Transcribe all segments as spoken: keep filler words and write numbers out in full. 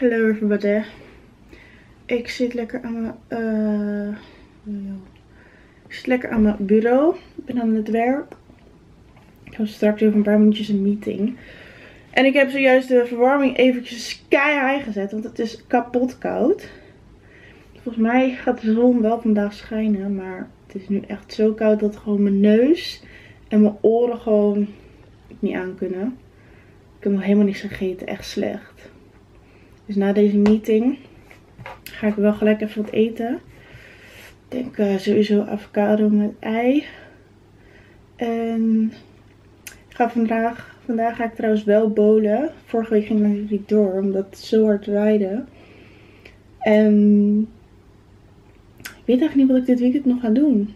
Hello everybody. Ik zit lekker aan mijn uh, ik zit lekker aan mijn bureau. Ik ben aan het werk. Ik heb straks over een paar minuutjes een meeting. En ik heb zojuist de verwarming eventjes kei high gezet, want het is kapot koud. Volgens mij gaat de zon wel vandaag schijnen, maar het is nu echt zo koud dat gewoon mijn neus en mijn oren gewoon niet aan kunnen. Ik heb nog helemaal niks gegeten, echt slecht. Dus na deze meeting ga ik wel gelijk even wat eten. Ik denk uh, sowieso avocado met ei. En ik ga vandaag, vandaag ga ik trouwens wel bowlen. Vorige week ging ik niet door omdat het zo hard waaide. En ik weet eigenlijk niet wat ik dit weekend nog ga doen.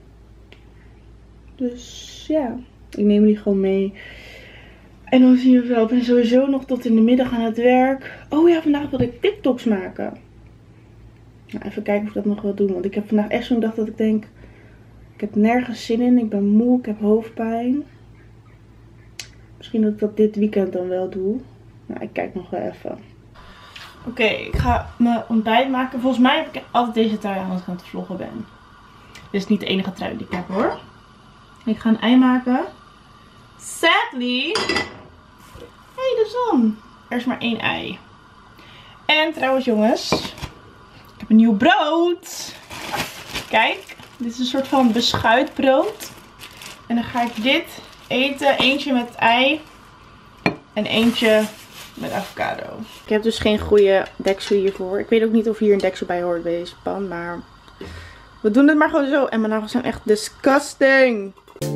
Dus ja, ik neem die gewoon mee. En dan zien we wel. Ik ben sowieso nog tot in de middag aan het werk. Oh ja, vandaag wil ik TikToks maken. Nou, even kijken of ik dat nog wil doen. Want ik heb vandaag echt zo'n dag dat ik denk, ik heb nergens zin in. Ik ben moe, ik heb hoofdpijn. Misschien dat ik dat dit weekend dan wel doe. Nou, ik kijk nog wel even. Oké, okay, ik ga mijn ontbijt maken. Volgens mij heb ik altijd deze trui aan als ik aan het vloggen ben. Dit is niet de enige trui die ik heb hoor. Ik ga een ei maken. Sadly. Hey, de zon. Er is maar één ei. En trouwens jongens, ik heb een nieuw brood. Kijk, dit is een soort van beschuitbrood. En dan ga ik dit eten. Eentje met ei. En eentje met avocado. Ik heb dus geen goede deksel hiervoor. Ik weet ook niet of hier een deksel bij hoort bij deze pan. Maar we doen het maar gewoon zo. En mijn nagels zijn echt disgusting.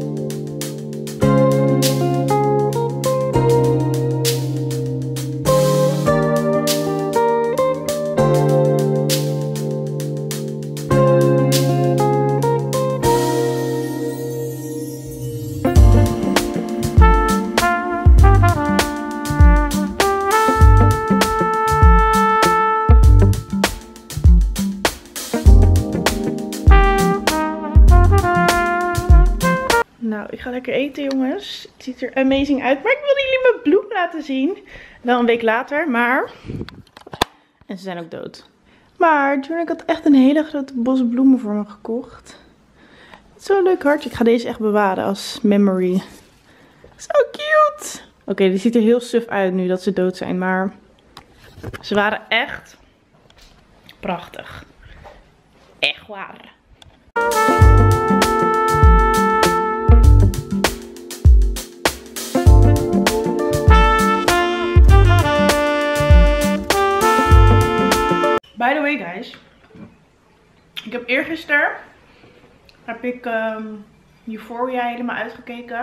Nou, ik ga lekker eten jongens. Het ziet er amazing uit. Maar ik wilde jullie mijn bloem laten zien. Wel een week later, maar... En ze zijn ook dood. Maar toen ik had echt een hele grote bos bloemen voor me gekocht. Zo'n leuk hartje. Ik ga deze echt bewaren als memory. Zo cute. Oké, okay, die ziet er heel suf uit nu dat ze dood zijn. Maar ze waren echt prachtig. Echt waar. By the way guys, ik heb eergisteren heb ik um, Euphoria helemaal uitgekeken.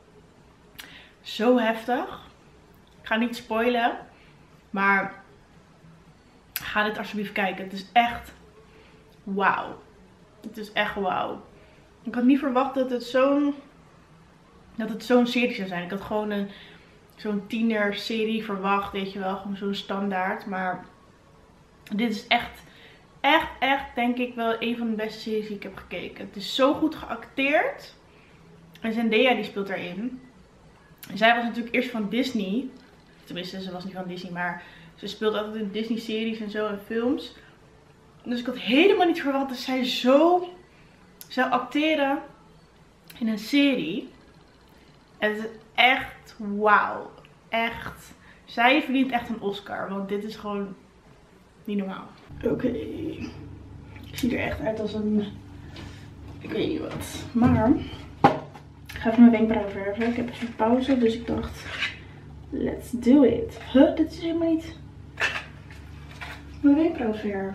Zo heftig. Ik ga niet spoilen, maar ga dit alsjeblieft kijken. Het is echt wauw. Het is echt wauw. Ik had niet verwacht dat het zo'n dat het zo'n serie zou zijn. Ik had gewoon een zo'n tiener serie verwacht, weet je wel, gewoon zo'n standaard, maar dit is echt, echt, echt denk ik wel een van de beste series die ik heb gekeken. Het is zo goed geacteerd. En Zendaya die speelt daarin. Zij was natuurlijk eerst van Disney. Tenminste, ze was niet van Disney, maar ze speelt altijd in Disney series en zo en films. Dus ik had helemaal niet verwacht dat zij zo zou acteren in een serie. En het is echt wauw. Echt. Zij verdient echt een Oscar, want dit is gewoon... niet normaal. Oké. Okay. Ik zie er echt uit als een... ik weet niet wat. Maar... ik ga even mijn wenkbrauwen verven. Ik heb even pauze, dus ik dacht... let's do it. Huh? Dit is helemaal niet... mijn wenkbrauwverf.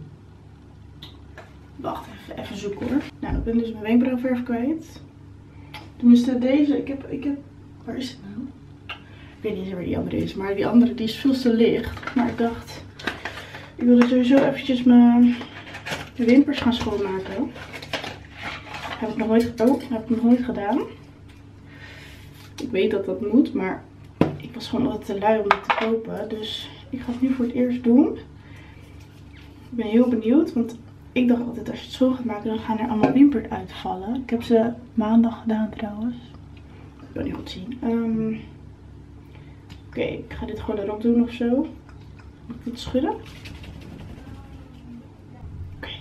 Wacht even. Even zoeken hoor. Nou, ik ben dus mijn wenkbrauwverf kwijt. Tenminste deze. Ik heb... ik heb... waar is het nou? Ik weet niet eens waar die andere is. Maar die andere die is veel te licht. Maar ik dacht... ik wilde sowieso eventjes mijn wimpers gaan schoonmaken. Heb ik nog nooit, oh, heb ik nog nooit gedaan. Ik weet dat dat moet, maar ik was gewoon altijd te lui om het te kopen. Dus ik ga het nu voor het eerst doen. Ik ben heel benieuwd, want ik dacht altijd als je het zo gaat maken, dan gaan er allemaal wimpers uitvallen. Ik heb ze maandag gedaan trouwens. Ik kan niet goed zien. Um, Oké, okay, ik ga dit gewoon erop doen of zo. Moet ik dit schudden? Oké. Okay.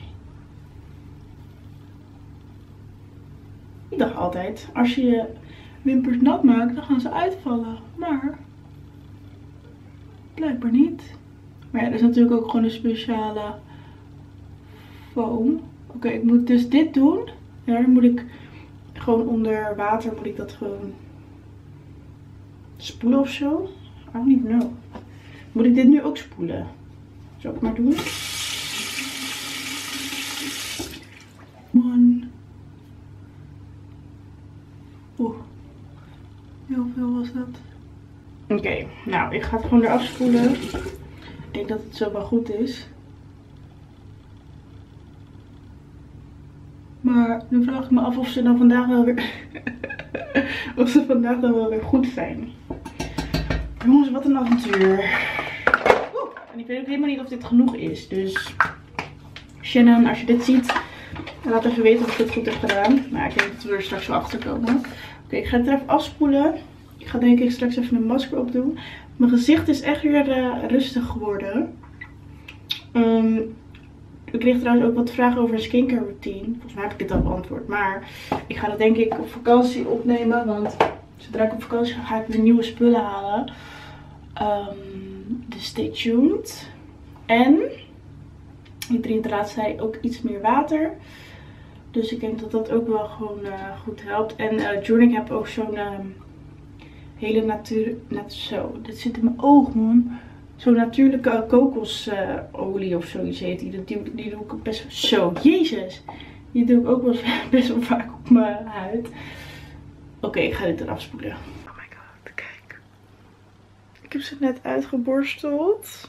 Ik dacht altijd, als je je wimpers nat maakt, dan gaan ze uitvallen. Maar blijkbaar niet. Maar ja, er is natuurlijk ook gewoon een speciale foam. Oké, okay, ik moet dus dit doen. Ja, dan moet ik gewoon onder water moet ik dat gewoon spoelen of zo. I don't even know. Moet ik dit nu ook spoelen? Zal ik het maar doen? Man. Oeh. Heel veel was dat. Oké, okay, nou ik ga het gewoon eraf spoelen. Ik denk dat het zo wel goed is. Maar nu vraag ik me af of ze dan vandaag wel weer of ze vandaag dan wel weer goed zijn. Jongens, wat een avontuur. Oeh, en ik weet ook helemaal niet of dit genoeg is. Dus Shannon, als je dit ziet, laat even weten of ik dit goed heb gedaan. Maar ik denk dat we er straks wel achter komen. Oké, okay, ik ga het er even afspoelen. Ik ga denk ik straks even een masker opdoen. Mijn gezicht is echt weer uh, rustig geworden. Um, ik kreeg trouwens ook wat vragen over een skincare routine. Volgens mij heb ik dit al beantwoord. Maar ik ga dat denk ik op vakantie opnemen. Want zodra ik op vakantie ga, ga ik weer nieuwe spullen halen. Um, dus stay tuned. En ik drink de laatste tijd ook iets meer water. Dus ik denk dat dat ook wel gewoon uh, goed helpt. En uh, Jordan, ik heb ook zo'n uh, hele natuur... Net zo, dit zit in mijn oog, man. Zo'n natuurlijke kokosolie uh, of zoiets heet die. Die, die doe ik ook best zo. Jezus. Die doe ik ook wel best wel vaak op mijn huid. Oké, okay, ik ga dit eraf spoelen. Oh my god, kijk. Ik heb ze net uitgeborsteld.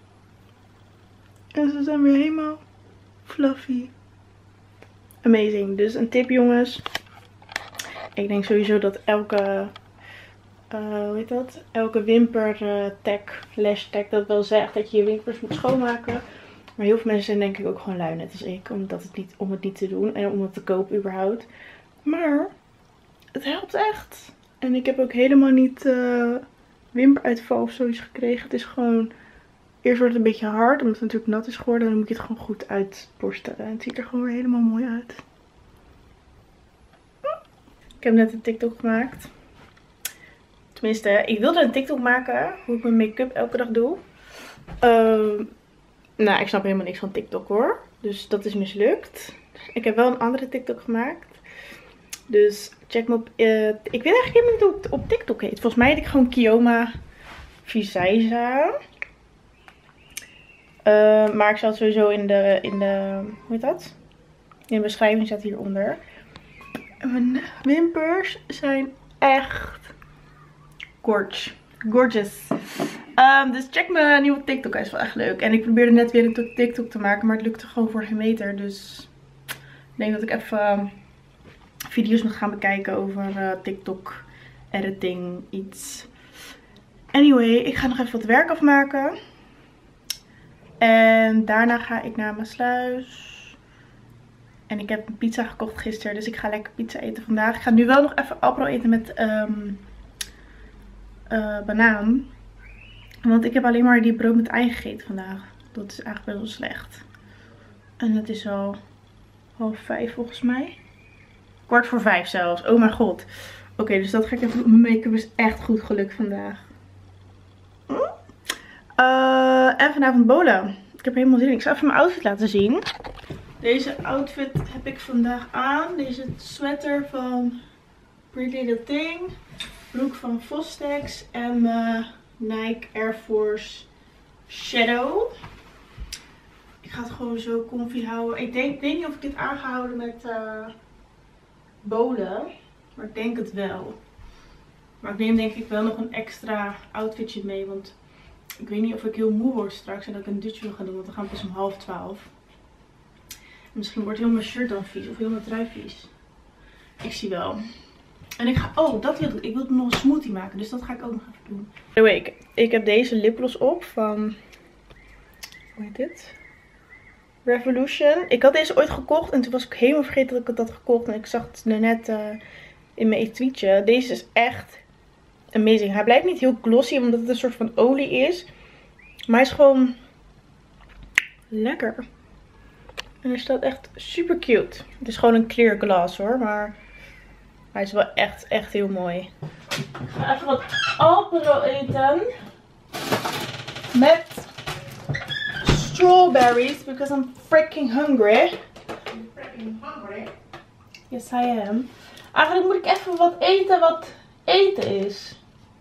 En ze zijn weer helemaal fluffy. Amazing. Dus een tip, jongens. Ik denk sowieso dat elke... Uh, hoe heet dat? Elke wimper uh, tag, lash tag dat wel zegt dat je je wimpers moet schoonmaken. Maar heel veel mensen zijn denk ik ook gewoon lui net als ik. Omdat het niet, om het niet te doen en om het te kopen überhaupt. Maar het helpt echt. En ik heb ook helemaal niet uh, wimperuitval of zoiets gekregen. Het is gewoon... Eerst wordt het een beetje hard omdat het natuurlijk nat is geworden. Dan moet je het gewoon goed uitborstelen. En het ziet er gewoon weer helemaal mooi uit. Ik heb net een TikTok gemaakt. Tenminste, ik wilde een TikTok maken hoe ik mijn make-up elke dag doe. Uh, nou, ik snap helemaal niks van TikTok hoor. Dus dat is mislukt. Ik heb wel een andere TikTok gemaakt. Dus check me op... Uh, ik weet eigenlijk helemaal niet hoe het op TikTok heet. Volgens mij heet ik gewoon Kioma Visaiza. Uh, maar ik zal het sowieso in de, in de... Hoe heet dat? In de beschrijving staat hieronder. En mijn wimpers zijn echt... Gorge. Gorgeous. Um, dus check mijn nieuwe TikTok. Hij is wel echt leuk. En ik probeerde net weer een TikTok te maken. Maar het lukte gewoon voor geen meter. Dus ik denk dat ik even video's moet gaan bekijken over uh, TikTok editing iets. Anyway, ik ga nog even wat werk afmaken. En daarna ga ik naar mijn sluis. En ik heb een pizza gekocht gisteren. Dus ik ga lekker pizza eten vandaag. Ik ga nu wel nog even apro eten met... Um, Uh, banaan. Want ik heb alleen maar die brood met ei gegeten vandaag. Dat is eigenlijk best wel slecht. En het is al half vijf volgens mij. Kwart voor vijf zelfs. Oh mijn god. Oké, okay, dus dat ga ik even doen. Mijn make-up is echt goed gelukt vandaag. Uh, en vanavond bowlen. Ik heb helemaal zin in. Ik zal even mijn outfit laten zien. Deze outfit heb ik vandaag aan. Deze sweater van Pretty Little Thing. Broek van Fostex en mijn Nike Air Force Shadow. Ik ga het gewoon zo comfy houden. Ik denk, weet niet of ik dit aan ga houden met uh, bowlen. Maar ik denk het wel. Maar ik neem denk ik wel nog een extra outfitje mee. Want ik weet niet of ik heel moe word straks en dat ik een dutje wil gaan doen. Want dan gaan we pas om half twaalf. Misschien wordt heel mijn shirt dan vies of heel mijn trui vies. Ik zie wel. En ik ga, oh, dat wil ik. Ik wil nog een smoothie maken. Dus dat ga ik ook nog even doen. Anyway, ik, ik heb deze lipgloss op van, hoe heet dit? Revolution. Ik had deze ooit gekocht en toen was ik helemaal vergeten dat ik het had gekocht. En ik zag het net uh, in mijn etuietje. Deze is echt amazing. Hij blijft niet heel glossy omdat het een soort van olie is. Maar hij is gewoon lekker. En hij staat echt super cute. Het is gewoon een clear glass hoor, maar hij is wel echt, echt heel mooi. Ik ga even wat Alpero eten. Met strawberries, because I'm freaking hungry. I'm freaking hungry? Yes, I am. Eigenlijk moet ik even wat eten wat eten is.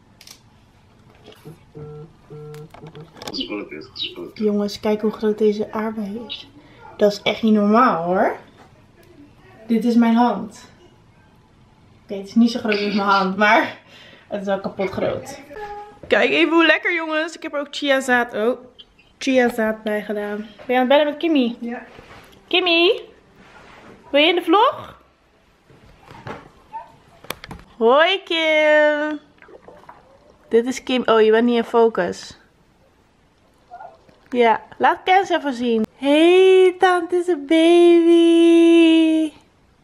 Jongens, kijk hoe groot deze aardbei is. Dat is echt niet normaal hoor. Dit is mijn hand. Oké, okay, het is niet zo groot als mijn hand, maar het is wel kapot groot. Kijk even hoe lekker jongens. Ik heb er ook chiazaad, oh, chiazaad bij gedaan. Ben je aan het bellen met Kimmy? Ja. Kimmy, wil je in de vlog? Hoi Kim. Dit is Kim. Oh, je bent niet in focus. Ja, laat Kens even zien. Hey, tante is een baby.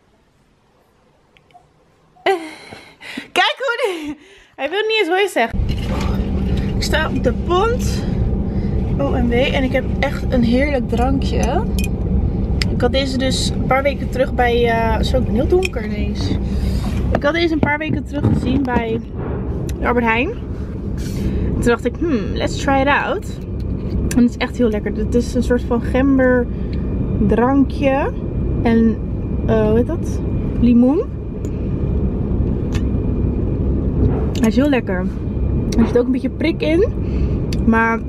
Kijk hoe die... Hij wil niet eens hoi zeggen. Ik sta op de pont. O M W. En ik heb echt een heerlijk drankje. Ik had deze dus een paar weken terug bij... Uh, zo, ik ben heel donker ineens. Ik had deze een paar weken terug gezien bij Albert Heijn. Toen dacht ik, hmm, let's try it out. En het is echt heel lekker. Het is een soort van gember drankje. En, uh, hoe heet dat? Limoen. Hij is heel lekker. Er zit ook een beetje prik in. Maar,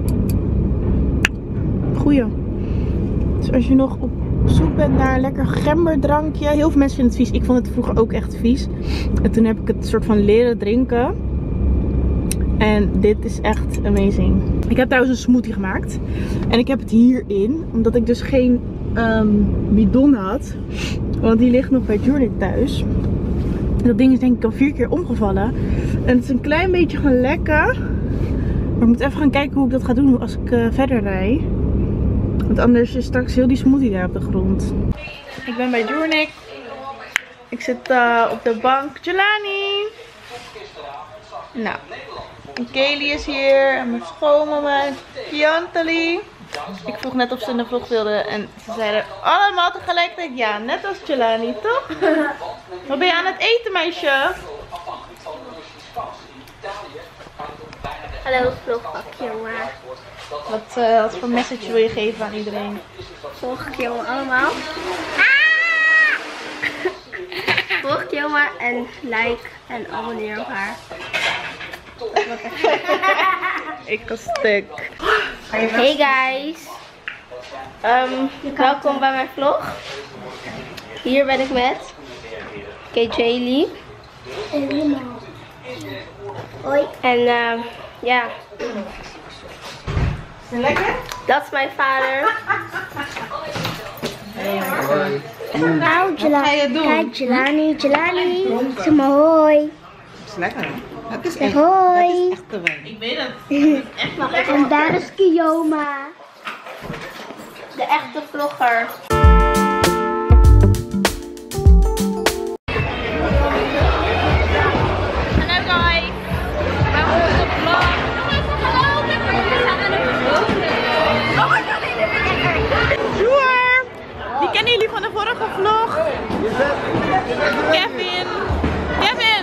goeie. Dus als je nog op zoek bent naar een lekker gemberdrankje. Heel veel mensen vinden het vies. Ik vond het vroeger ook echt vies. En toen heb ik het soort van leren drinken. En dit is echt amazing. Ik heb trouwens een smoothie gemaakt. En ik heb het hierin. Omdat ik dus geen um, bidon had. Want die ligt nog bij Journik thuis. Dat ding is denk ik al vier keer omgevallen. En het is een klein beetje gaan lekken. Maar ik moet even gaan kijken hoe ik dat ga doen als ik uh, verder rijd. Want anders is straks heel die smoothie daar op de grond. Ik ben bij Journik. Ik zit uh, op de bank. Jelani. Nou. En Kaylee is hier. En mijn schoonmama. En Jantali. Ik vroeg net of ze in de vlog wilden. En ze zeiden allemaal tegelijkertijd ja. Net als Jelani, toch? Wat ben je aan het eten, meisje? Hallo vlogbakje, maar Wat, uh, wat voor message wil je geven aan iedereen? volg Kilma allemaal. Ah! Volg Kilma en like en abonneer op haar. Ik ga stuk. Hey guys. Um, welkom bij mijn vlog. Hier ben ik met K J Lee. Hoi. En um, ja. Is het lekker? Dat is mijn vader. Nou, Jelani. ga je doen? Kijk, Jelani, Jelani. Zeg maar hoi. Het is lekker hè? Dat is echt, Hoi. dat is echt de wijn. Ik weet het. Echt lekker. En daar is Kioma. De echte vlogger. Hallo guys. Welkom to the vlog. Hallo, ik ben Sjoer! Die kennen jullie van de vorige vlog. Kevin. Kevin.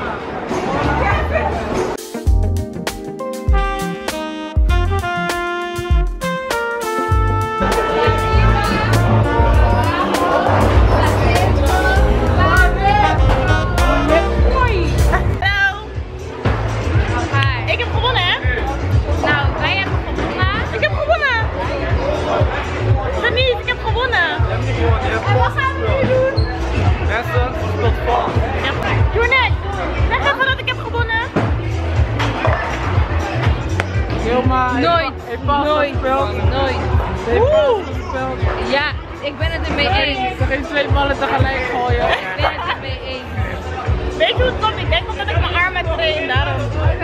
Nooit, nooit, nooit. Oeh. Ja, ik ben het ermee eens. Er geen twee ballen tegelijk gooien. Ik ben het ermee eens. Weet je hoe het komt? Ik denk omdat ik mijn arm heb train, daarom.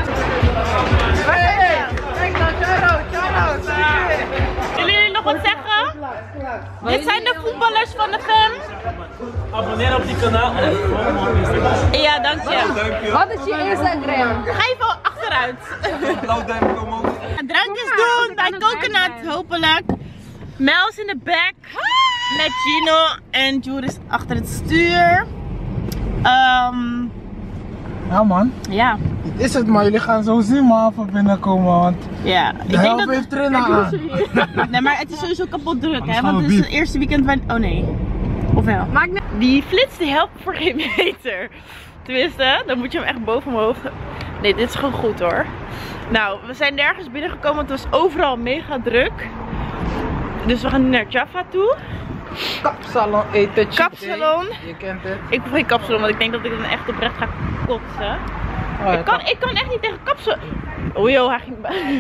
Hey, kijk nou, shout-out, shout-out. Willen jullie nog wat zeggen? Dit zijn de voetballers van de fam. Abonneer op die kanaal en volg me op Instagram. Ja, dank je. Wat is je Instagram? Ga even achteruit. Blauw duim, kom op. gaan drankjes doen bij Coconut, hopelijk. Mel is in de back met Gino en Jude is achter het stuur. Um, Ja man, ja. dit is het maar. Jullie gaan zo zien man van binnenkomen, want Ja, de helft heeft erin aan. Nee, maar het is sowieso kapot druk, hè? Want het is het eerste weekend waar... Oh nee. Of wel? Die flits die helpt voor geen meter. Tenminste, dan moet je hem echt boven mijn hoofd... Nee, dit is gewoon goed hoor. Nou, we zijn nergens binnengekomen, want het was overal mega druk. Dus we gaan nu naar Jaffa toe. Kapsalon eten. Kapsalon. Je kent het. Ik wil geen kapsalon, want ik denk dat ik dan echt oprecht ga kotsen. Oh, Ik kan, ik kan echt niet tegen kapsalon. Oh joh, hij ging...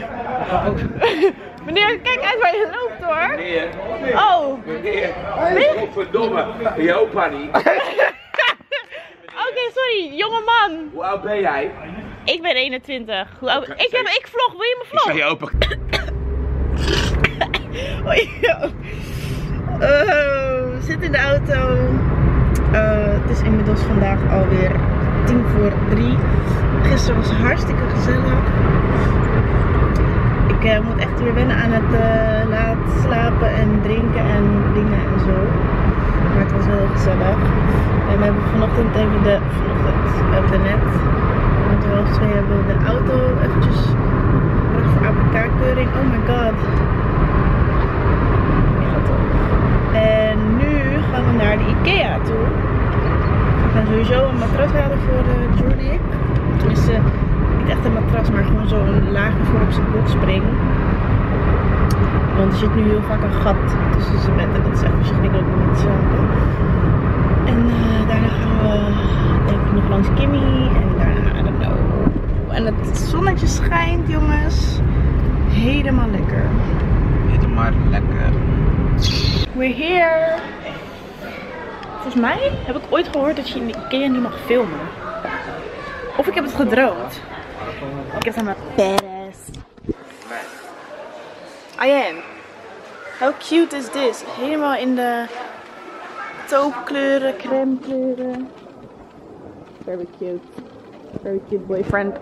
Meneer, kijk uit waar je loopt hoor. Meneer. Oh. Meneer. Godverdomme. Je opa niet. Oké, okay, sorry, jongeman. Hoe oud ben jij? Ik ben eenentwintig. Hoe oud? Okay, ik, heb, ik vlog, wil je me vlog? Ik zeg je opa. Oh, ja. Oh, we zitten in de auto. Uh, het is inmiddels vandaag alweer tien voor drie. Gisteren was het hartstikke gezellig. Ik uh, moet echt weer wennen aan het uh, laat slapen en drinken en dingen en zo. Maar het was wel heel gezellig. En we hebben vanochtend even de... Vanochtend, we hebben er net. Want om half twee hebben we de auto eventjes gebracht voor A P K-keuring. Oh my god. En nu gaan we naar de Ikea toe. We gaan sowieso een matras halen voor uh, Jordi. Tenminste, niet echt een matras, maar gewoon zo'n laagje voor op zijn bot springen. Want er zit nu heel vaak een gat tussen zijn bed en dat is echt verschrikkelijk om met te slapen. En uh, daarna gaan we denk ik nog langs Kimmy en daarna, I don't know. En het zonnetje schijnt jongens. Helemaal lekker. Helemaal lekker. We're here. Volgens mij heb ik ooit gehoord dat je in de Ikea niet mag filmen. Of ik heb het gedroomd. Ik heb helemaal badass. I am. How cute is this? Helemaal in de taupekleuren, crème kleuren. Very cute. Very cute boyfriend.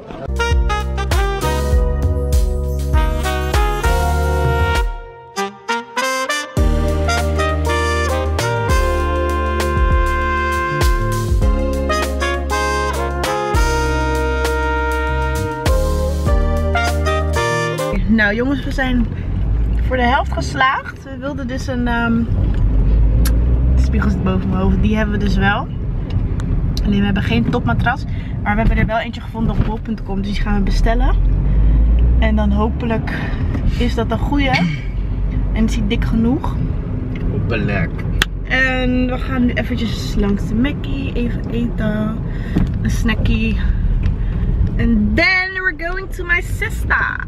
Nou jongens, we zijn voor de helft geslaagd. We wilden dus een... Um, de spiegel zit boven mijn hoofd. Die hebben we dus wel. Alleen we hebben geen topmatras. Maar we hebben er wel eentje gevonden op bol punt com. Dus die gaan we bestellen. En dan hopelijk is dat een goeie. En is die dik genoeg. Hopelijk. En we gaan nu eventjes langs de Mackie. Even eten. Een snackie. And then we're going to my sister.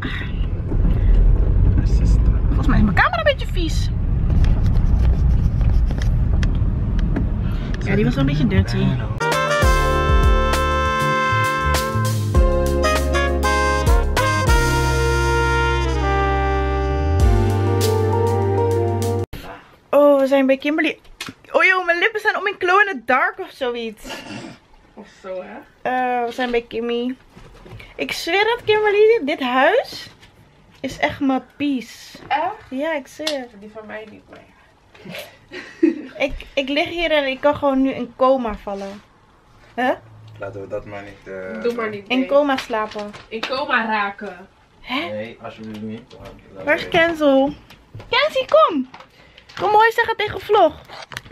Volgens mij is mijn camera een beetje vies. Ja, die was wel een beetje dirty. Oh, we zijn bij Kimberly. Oh joh, mijn lippen zijn om in glow in the dark of zoiets. Of zo hè? Uh, we zijn bij Kimmy. Ik zweer dat Kimberly, dit huis is echt mijn peace. Echt? Ja, ik zweer. Die van mij niet meer. ik, ik lig hier en ik kan gewoon nu in coma vallen. Huh? Laten we dat maar niet... Uh, Doe maar niet. In nee. coma slapen. In coma raken. Hè? Nee, alsjeblieft niet. Waar is Kenzel? Kenzie, kom! Kom mooi zeggen tegen vlog.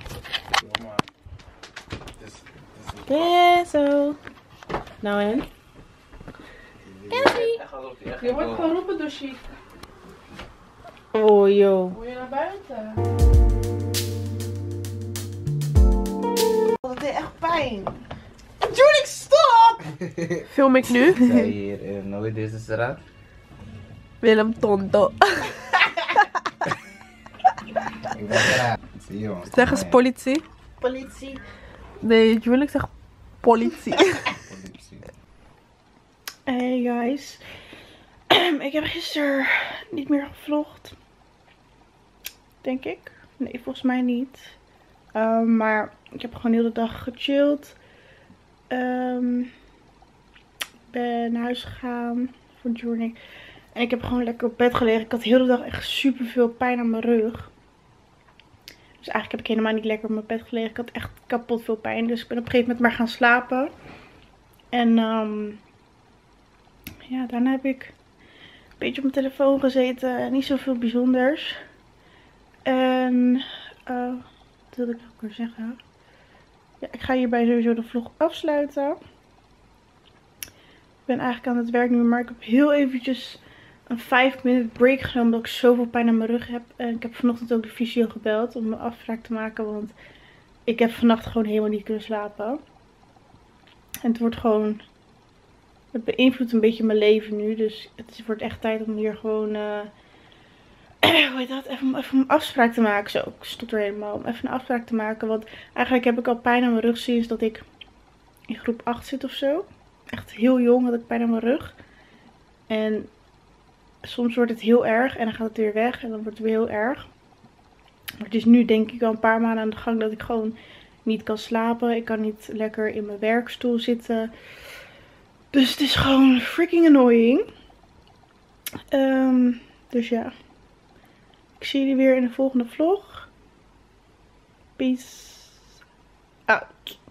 Kenzel. Nou en? Kenzie. Je wordt geroepen door Chic. Oh joh. Moet je naar buiten? Dat deed echt pijn. Natuurlijk, stop! Film ik nu? Zij hier in nooit deze straat. Willem Tonto. Ik ben graag. Zie je ons. Zeg eens politie. Politie. Nee, Julik zegt politie. Politie. Hey guys. Ik heb gisteren niet meer gevlogd. Denk ik. Nee, volgens mij niet. Um, maar ik heb gewoon heel de dag gechilled. Um, ik ben naar huis gegaan voor Journey. En ik heb gewoon lekker op bed gelegen. Ik had de hele dag echt super veel pijn aan mijn rug. Dus eigenlijk heb ik helemaal niet lekker op mijn bed gelegen. Ik had echt kapot veel pijn. Dus ik ben op een gegeven moment maar gaan slapen. En um, ja, daarna heb ik een beetje op mijn telefoon gezeten. Niet zoveel bijzonders. En uh, wat wilde ik ook weer zeggen? Ja, ik ga hierbij sowieso de vlog afsluiten. Ik ben eigenlijk aan het werk nu, maar ik heb heel eventjes een vijf minute break genomen omdat ik zoveel pijn aan mijn rug heb. En ik heb vanochtend ook de fysio gebeld om mijn afspraak te maken, want ik heb vannacht gewoon helemaal niet kunnen slapen. En het wordt gewoon, het beïnvloedt een beetje mijn leven nu, dus het wordt echt tijd om hier gewoon, uh, hoe heet dat, even, even een afspraak te maken. Zo, ik stop er helemaal om even een afspraak te maken, want eigenlijk heb ik al pijn aan mijn rug sinds dat ik in groep acht zit of zo. Echt heel jong had ik pijn aan mijn rug. En soms wordt het heel erg en dan gaat het weer weg en dan wordt het weer heel erg. Maar het is nu denk ik al een paar maanden aan de gang dat ik gewoon niet kan slapen. Ik kan niet lekker in mijn werkstoel zitten. Dus het is gewoon freaking annoying. Um, dus ja. Ik zie jullie weer in de volgende vlog. Peace out.